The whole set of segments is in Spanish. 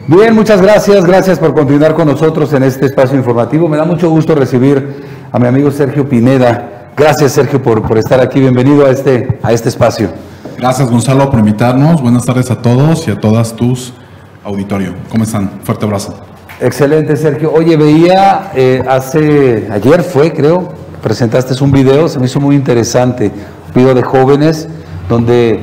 Bien, muchas gracias. Gracias por continuar con nosotros en este espacio informativo. Me da mucho gusto recibir a mi amigo Sergio Pineda. Gracias, Sergio, por estar aquí. Bienvenido a este espacio. Gracias, Gonzalo, por invitarnos. Buenas tardes a todos y a todas tus auditorio. ¿Cómo están? Fuerte abrazo. Excelente, Sergio. Oye, veía ayer fue, creo, presentaste un video, se me hizo muy interesante, un video de jóvenes, donde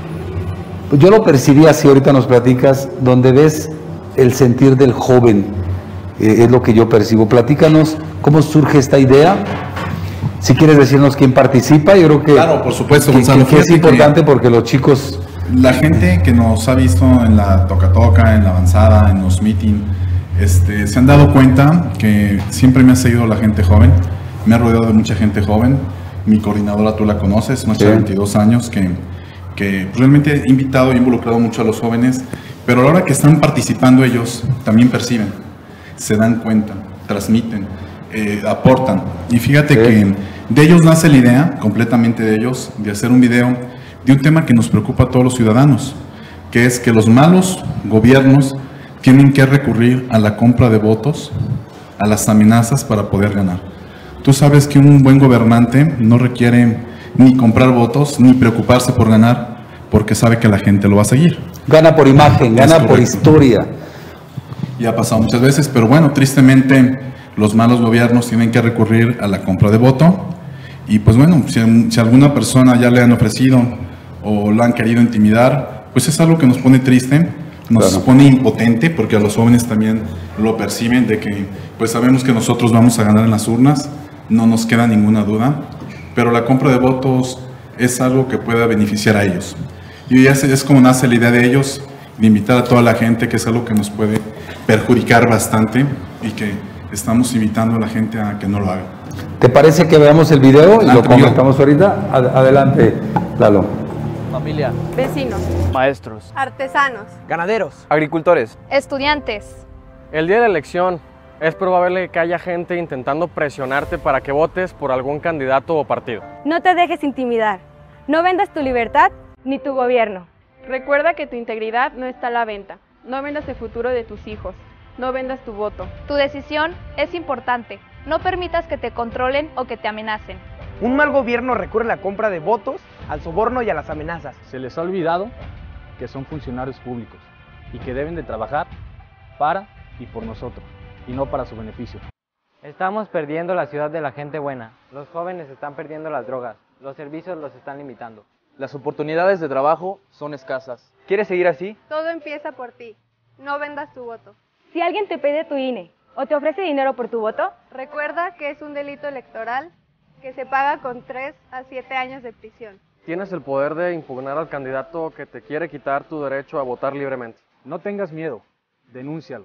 yo lo percibí así, ahorita nos platicas, donde ves el sentir del joven, es lo que yo percibo. Platícanos cómo surge esta idea. Si quieres decirnos quién participa, yo creo que... Claro, por supuesto, Gonzalo. Que es importante porque los chicos... La gente que nos ha visto en la toca-toca, en la avanzada, en los meetings, se han dado cuenta que siempre me ha seguido la gente joven. Me ha rodeado de mucha gente joven. Mi coordinadora, tú la conoces, una chica de 22 años que realmente he invitado y involucrado mucho a los jóvenes, pero a la hora que están participando ellos, también perciben, se dan cuenta, transmiten, aportan. Y fíjate que de ellos nace la idea, completamente de ellos, de hacer un video de un tema que nos preocupa a todos los ciudadanos, que es que los malos gobiernos tienen que recurrir a la compra de votos, a las amenazas para poder ganar. Tú sabes que un buen gobernante no requiere ni comprar votos, ni preocuparse por ganar, porque sabe que la gente lo va a seguir. Gana por imagen, gana por historia. Y ha pasado muchas veces, pero bueno, tristemente los malos gobiernos tienen que recurrir a la compra de voto. Y pues bueno, si alguna persona ya le han ofrecido o lo han querido intimidar, pues es algo que nos pone triste, nos pone impotente, porque a los jóvenes también lo perciben, de que pues sabemos que nosotros vamos a ganar en las urnas, no nos queda ninguna duda, pero la compra de votos es algo que pueda beneficiar a ellos. Y ya es como nace la idea de ellos, de invitar a toda la gente, que es algo que nos puede perjudicar bastante y que estamos invitando a la gente a que no lo haga. ¿Te parece que veamos el video y lo comentamos ahorita? Adelante, Lalo. Familia. Vecinos. Maestros. Artesanos. Ganaderos. Agricultores. Estudiantes. El día de la elección es probable que haya gente intentando presionarte para que votes por algún candidato o partido. No te dejes intimidar. No vendas tu libertad ni tu gobierno. Recuerda que tu integridad no está a la venta. No vendas el futuro de tus hijos. No vendas tu voto. Tu decisión es importante. No permitas que te controlen o que te amenacen. Un mal gobierno recurre a la compra de votos, al soborno y a las amenazas. Se les ha olvidado que son funcionarios públicos y que deben de trabajar para y por nosotros, y no para su beneficio. Estamos perdiendo la ciudad de la gente buena. Los jóvenes están perdiendo las drogas. Los servicios los están limitando. Las oportunidades de trabajo son escasas. ¿Quieres seguir así? Todo empieza por ti. No vendas tu voto. Si alguien te pide tu INE o te ofrece dinero por tu voto, recuerda que es un delito electoral que se paga con 3 a 7 años de prisión. Tienes el poder de impugnar al candidato que te quiere quitar tu derecho a votar libremente. No tengas miedo, denúncialos.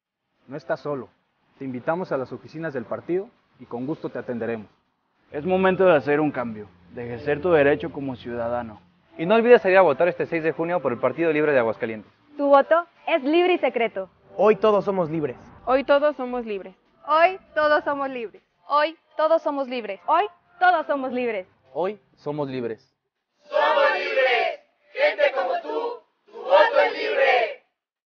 No estás solo. Te invitamos a las oficinas del partido y con gusto te atenderemos. Es momento de hacer un cambio, de ejercer tu derecho como ciudadano. Y no olvides salir a votar este 6 de junio por el Partido Libre de Aguascalientes. Tu voto es libre y secreto. Hoy todos somos libres. Hoy todos somos libres. Hoy todos somos libres. Hoy todos somos libres. Hoy todos somos libres. Hoy somos libres. ¡Somos libres! Gente como tú, tu voto es libre.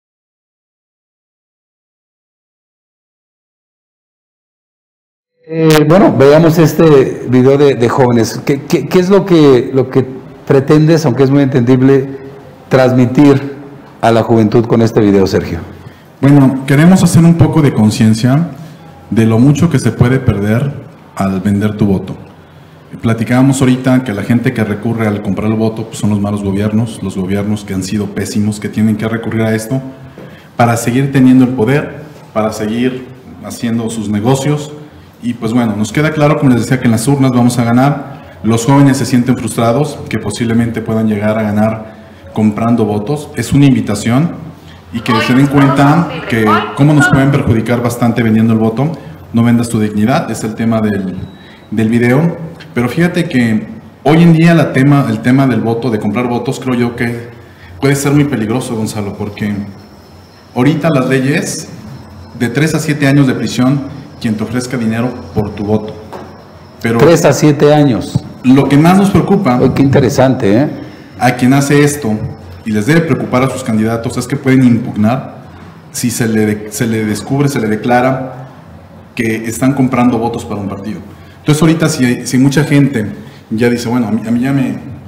Bueno, veamos este video de jóvenes. ¿Qué es lo que pretendes, aunque es muy entendible, transmitir a la juventud con este video, Sergio? Bueno, queremos hacer un poco de conciencia de lo mucho que se puede perder al vender tu voto. Platicábamos ahorita que la gente que recurre al comprar el voto pues son los malos gobiernos, los gobiernos que han sido pésimos, que tienen que recurrir a esto para seguir teniendo el poder, para seguir haciendo sus negocios. Y pues bueno, nos queda claro, como les decía, que en las urnas vamos a ganar. Los jóvenes se sienten frustrados, que posiblemente puedan llegar a ganar comprando votos. Es una invitación y que se den cuenta que cómo nos pueden perjudicar bastante vendiendo el voto. No vendas tu dignidad, es el tema del video. Pero fíjate que hoy en día el tema del voto, de comprar votos, creo yo que puede ser muy peligroso, Gonzalo, porque ahorita las leyes de 3 a 7 años de prisión quien te ofrezca dinero por tu voto. Pero 3 a 7 años. Lo que más nos preocupa, qué interesante, a quien hace esto, y les debe preocupar a sus candidatos, es que pueden impugnar si se le descubre, se le declara que están comprando votos para un partido. Entonces ahorita si mucha gente ya dice, bueno, a mí ya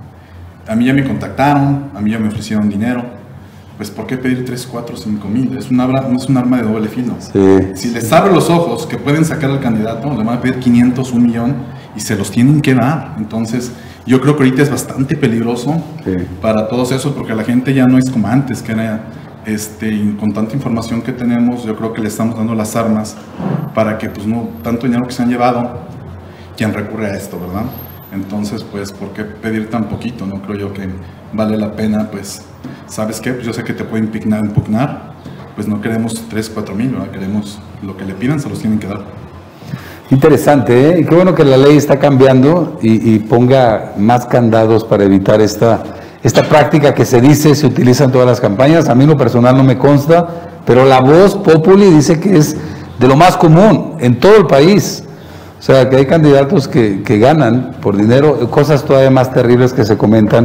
me contactaron, a mí ya me ofrecieron dinero, pues ¿por qué pedir 3, 4, 5 mil? Es un arma de doble filo. Sí. Si les abre los ojos que pueden sacar al candidato, le van a pedir 500, 1 millón y se los tienen que dar. Entonces yo creo que ahorita es bastante peligroso para todos esos, porque la gente ya no es como antes, que era con tanta información que tenemos. Yo creo que le estamos dando las armas para que pues no, tanto dinero que se han llevado, quien recurre a esto, ¿verdad? Entonces, pues, ¿por qué pedir tan poquito? No creo yo que vale la pena, pues, ¿sabes qué? Pues yo sé que te puede impugnar, pues no queremos 3, 4 mil, ¿verdad? Queremos lo que le pidan, se los tienen que dar. Interesante, ¿eh? Y qué bueno que la ley está cambiando y ponga más candados para evitar esta práctica que se dice se utiliza en todas las campañas. A mí en lo personal no me consta, pero la voz populi dice que es de lo más común en todo el país. O sea, que hay candidatos que ganan por dinero, cosas todavía más terribles que se comentan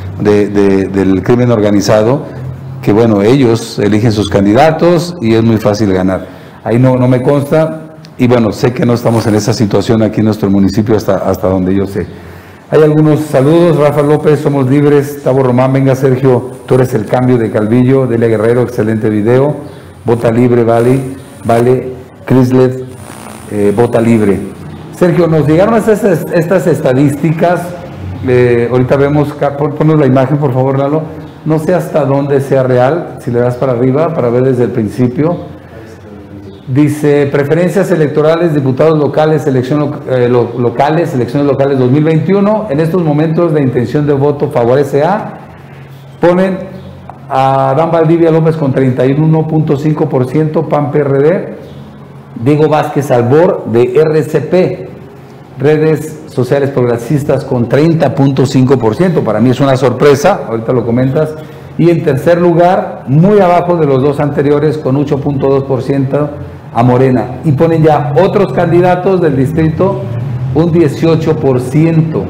del crimen organizado, que bueno, ellos eligen sus candidatos y es muy fácil ganar. Ahí no me consta, y bueno, sé que no estamos en esa situación aquí en nuestro municipio hasta donde yo sé. Hay algunos saludos. Rafa López, somos libres. Tavo Román, venga Sergio, tú eres el cambio de Calvillo. Delia Guerrero, excelente video. Vota libre, vale. Crislet, vota libre. Sergio, nos llegaron estas estadísticas, ahorita vemos, ponos la imagen por favor, Lalo, no sé hasta dónde sea real, si le das para arriba para ver desde el principio. Dice, preferencias electorales, diputados locales, elecciones locales 2021, en estos momentos la intención de voto favorece a, ponen a Adán Valdivia López con 31.5%, PAN PRD, Diego Vázquez Albor de RCP, redes sociales progresistas con 30.5%, para mí es una sorpresa, ahorita lo comentas, y en tercer lugar, muy abajo de los dos anteriores, con 8.2% a Morena, y ponen ya otros candidatos del distrito, un 18%,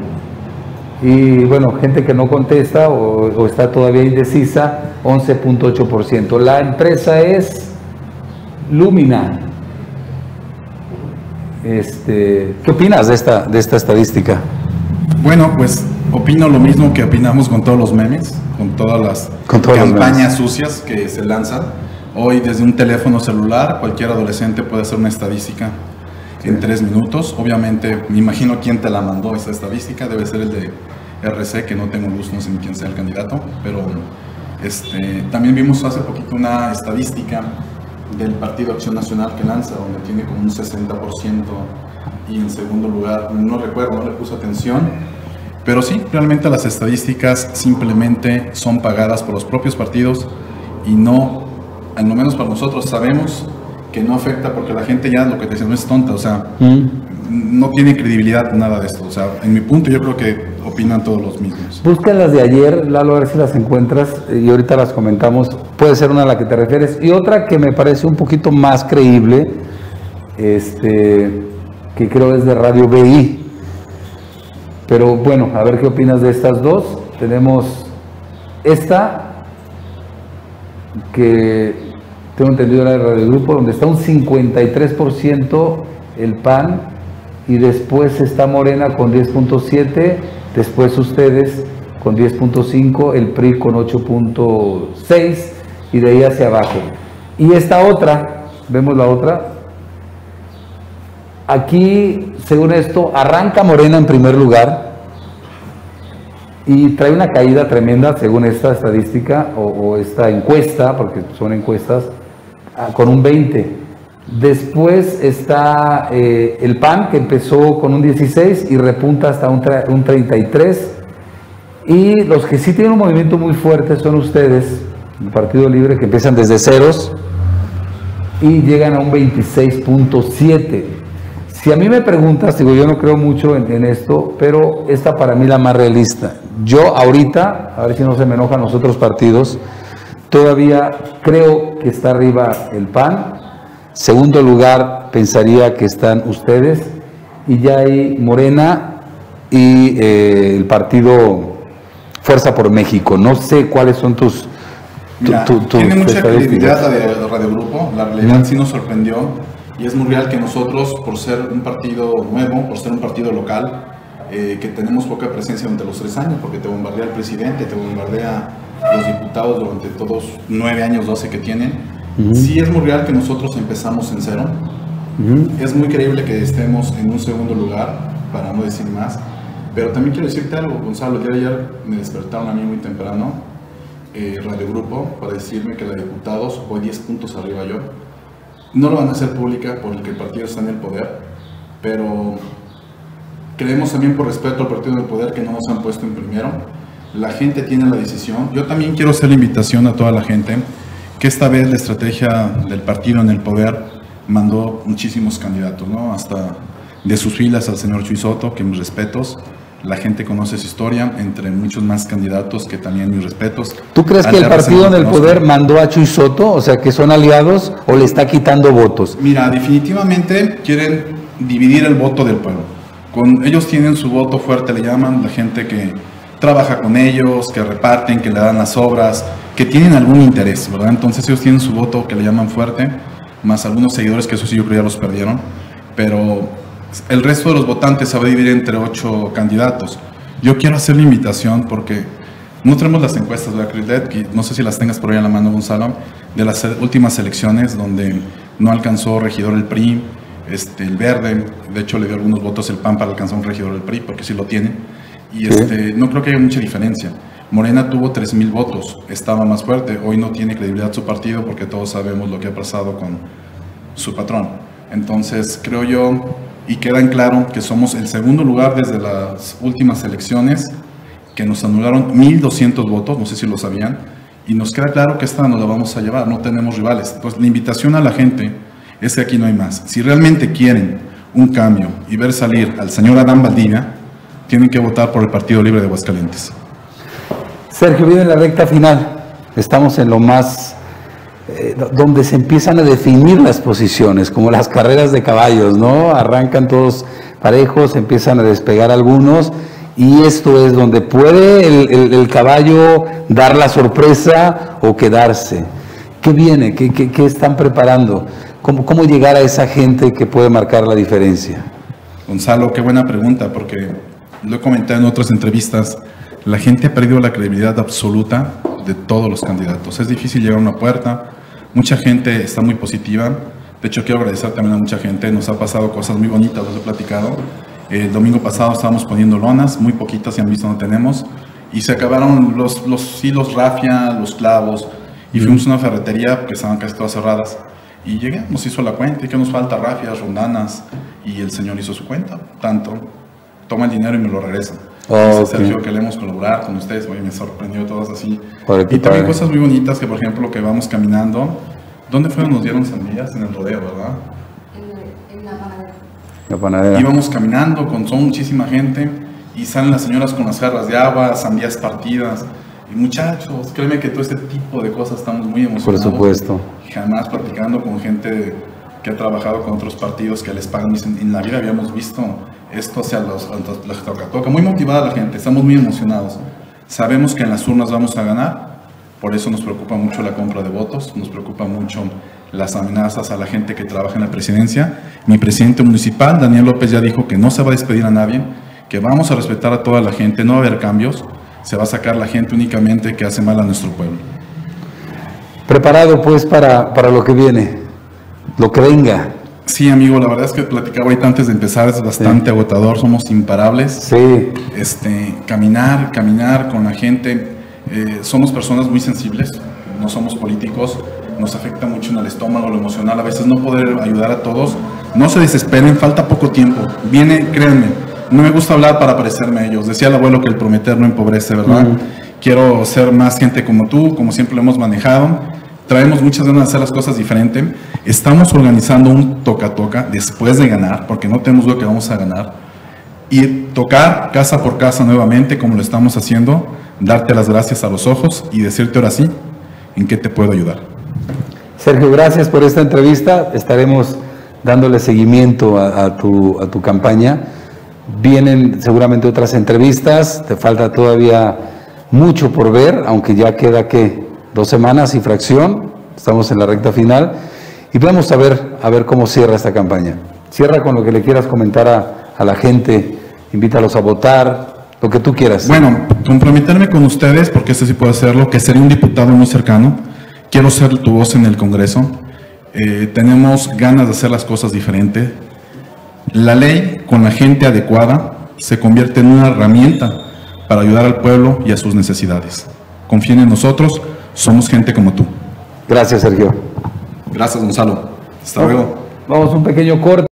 y bueno, gente que no contesta o está todavía indecisa, 11.8%. La empresa es Lumina. ¿Qué opinas de esta estadística? Bueno, pues opino lo mismo que opinamos con todos los memes, con todas las campañas sucias que se lanzan. Hoy desde un teléfono celular cualquier adolescente puede hacer una estadística en 3 minutos. Obviamente me imagino quién te la mandó esa estadística, debe ser el de RC, que no tengo luz, no sé ni quién sea el candidato, pero también vimos hace poquito una estadística del Partido Acción Nacional que lanza, donde tiene como un 60%, y en segundo lugar, no recuerdo, no le puse atención, pero sí, realmente las estadísticas simplemente son pagadas por los propios partidos y no, al menos para nosotros, sabemos que no afecta, porque la gente ya, lo que te dice, no es tonta, o sea, no tiene credibilidad nada de esto. O sea, en mi punto yo creo que opinan todos los mismos. Busca las de ayer, Lalo, a ver si las encuentras y ahorita las comentamos. Puede ser una a la que te refieres. Y otra que me parece un poquito más creíble, que creo es de Radio BI. Pero bueno, a ver qué opinas de estas dos. Tenemos esta, que tengo entendido era de Radio Grupo, donde está un 53% el PAN, y después está Morena con 10.7%, después ustedes con 10.5%, el PRI con 8.6%, y de ahí hacia abajo. Y esta otra, vemos la otra, aquí, según esto, arranca Morena en primer lugar, y trae una caída tremenda, según esta estadística, o esta encuesta, porque son encuestas, con un 20%. Después está el PAN, que empezó con un 16% y repunta hasta un 33%. Y los que sí tienen un movimiento muy fuerte son ustedes, el Partido Libre, que empiezan desde ceros y llegan a un 26.7%. Si a mí me preguntas, digo, yo no creo mucho en esto, pero esta para mí la más realista. Yo ahorita, a ver si no se me enojan los otros partidos, todavía creo que está arriba el PAN. Segundo lugar, pensaría que están ustedes, y ya hay Morena y el partido Fuerza por México. No sé cuáles son tus Mira, tiene mucha credibilidad la de Radio Grupo, la realidad sí nos sorprendió y es muy real que nosotros, por ser un partido nuevo, por ser un partido local, que tenemos poca presencia durante los 3 años, porque te bombardea el presidente, te bombardea los diputados durante todos 9 años, 12 que tienen. Sí es muy real que nosotros empezamos en cero. Es muy creíble que estemos en un segundo lugar, para no decir más. Pero también quiero decirte algo, Gonzalo. El día de ayer me despertaron a mí muy temprano, Radio Grupo, para decirme que la de diputados, voy 10 puntos arriba yo. No lo van a hacer pública porque el partido está en el poder, pero creemos también por respeto al partido del poder que no nos han puesto en primero. La gente tiene la decisión. Yo también quiero hacer la invitación a toda la gente que esta vez la estrategia del partido en el poder mandó muchísimos candidatos, ¿no? Hasta de sus filas al señor Chuy Soto, que mis respetos. La gente conoce su historia, entre muchos más candidatos que también mis respetos. ¿Tú crees que el partido en el poder mandó a Chuy Soto, o sea, que son aliados, o le está quitando votos? Mira, definitivamente quieren dividir el voto del pueblo. Ellos tienen su voto fuerte, le llaman, la gente que trabaja con ellos, que reparten, que le dan las obras, que tienen algún interés, ¿verdad? Entonces ellos tienen su voto que le llaman fuerte, más algunos seguidores que eso sí yo creo ya los perdieron, pero el resto de los votantes se va a dividir entre 8 candidatos. Yo quiero hacer la invitación porque no tenemos las encuestas, ¿verdad, Crislet? No sé si las tengas por ahí a la mano, Gonzalo, de las últimas elecciones donde no alcanzó regidor el PRI, el Verde, de hecho le dio algunos votos el PAN para alcanzar un regidor del PRI, porque sí lo tiene, y no creo que haya mucha diferencia. Morena tuvo 3,000 votos, estaba más fuerte, hoy no tiene credibilidad su partido porque todos sabemos lo que ha pasado con su patrón. Entonces creo yo, y queda en claro que somos el segundo lugar desde las últimas elecciones, que nos anularon 1,200 votos, no sé si lo sabían, y nos queda claro que esta nos la vamos a llevar, no tenemos rivales. Entonces la invitación a la gente es que aquí no hay más. Si realmente quieren un cambio y ver salir al señor Adán Valdivia, tienen que votar por el Partido Libre de Aguascalientes. Sergio, viene la recta final, estamos en lo más, donde se empiezan a definir las posiciones, como las carreras de caballos, ¿no? Arrancan todos parejos, empiezan a despegar algunos, y esto es donde puede el caballo dar la sorpresa o quedarse. ¿Qué viene? ¿Qué están preparando? ¿Cómo llegar a esa gente que puede marcar la diferencia? Gonzalo, qué buena pregunta, porque lo he comentado en otras entrevistas. La gente ha perdido la credibilidad absoluta de todos los candidatos. Es difícil llegar a una puerta. Mucha gente está muy positiva. De hecho, quiero agradecer también a mucha gente. Nos ha pasado cosas muy bonitas, los he platicado. El domingo pasado estábamos poniendo lonas, muy poquitas, si han visto no tenemos. Y se acabaron los hilos rafia, los clavos. Y fuimos a una ferretería que estaban casi todas cerradas. Y llegué, nos hizo la cuenta. ¿Y qué nos falta? Rafias, rondanas. Y el señor hizo su cuenta. Tanto, toma el dinero y me lo regresa. Dice Sergio, queremos colaborar con ustedes. Oye, me sorprendió todas así. Y también cosas muy bonitas que, por ejemplo, que vamos caminando. ¿Dónde fue donde nos dieron sandías? En el rodeo, ¿verdad? En la panadera. La panadera. Íbamos caminando son muchísima gente y salen las señoras con las jarras de agua, sandías partidas. Y muchachos, créeme que todo este tipo de cosas estamos muy emocionados. Por supuesto. Jamás platicando con gente que ha trabajado con otros partidos que les pagan. Dicen, en la vida habíamos visto esto hacia los toca. Muy motivada la gente, estamos muy emocionados. Sabemos que en las urnas vamos a ganar, por eso nos preocupa mucho la compra de votos, nos preocupa mucho las amenazas a la gente que trabaja en la presidencia. Mi presidente municipal, Daniel López, ya dijo que no se va a despedir a nadie, que vamos a respetar a toda la gente, no va a haber cambios, se va a sacar la gente únicamente que hace mal a nuestro pueblo. Preparado pues para lo que viene, lo que venga. Sí, amigo, la verdad es que platicaba ahorita antes de empezar, es bastante agotador, somos imparables. Sí. Caminar con la gente, somos personas muy sensibles, no somos políticos, nos afecta mucho en el estómago, lo emocional, a veces no poder ayudar a todos. No se desesperen, falta poco tiempo, viene, créanme, no me gusta hablar para parecerme a ellos, decía el abuelo que el prometer no empobrece, ¿verdad? Quiero ser más gente como tú, como siempre lo hemos manejado. Traemos muchas ganas de hacer las cosas diferente. Estamos organizando un toca-toca después de ganar, porque no tenemos duda que vamos a ganar. Y tocar casa por casa nuevamente, como lo estamos haciendo, darte las gracias a los ojos y decirte ahora sí, ¿en qué te puedo ayudar? Sergio, gracias por esta entrevista. Estaremos dándole seguimiento a tu campaña. Vienen seguramente otras entrevistas. Te falta todavía mucho por ver, aunque ya queda, ¿qué? 2 semanas y fracción, estamos en la recta final, y vamos a ver cómo cierra esta campaña. Cierra con lo que le quieras comentar a la gente, invítalos a votar, lo que tú quieras. Bueno, comprometerme con ustedes, porque este sí puedo hacerlo, que seré un diputado muy cercano, quiero ser tu voz en el Congreso, tenemos ganas de hacer las cosas diferentes. La ley, con la gente adecuada, se convierte en una herramienta para ayudar al pueblo y a sus necesidades. Confíen en nosotros, somos gente como tú. Gracias, Sergio. Gracias, Gonzalo. Hasta luego. Vamos a un pequeño corte.